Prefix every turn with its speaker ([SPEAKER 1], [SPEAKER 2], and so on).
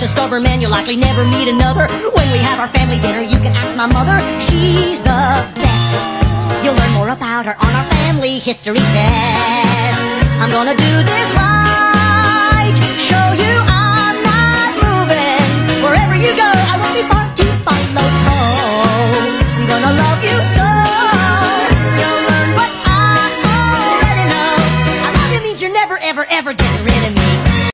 [SPEAKER 1] discover, man, you'll likely never meet another. When we have our family dinner, you can ask my mother. She's the best. You'll learn more about her on our family history test. I'm gonna do this right, show you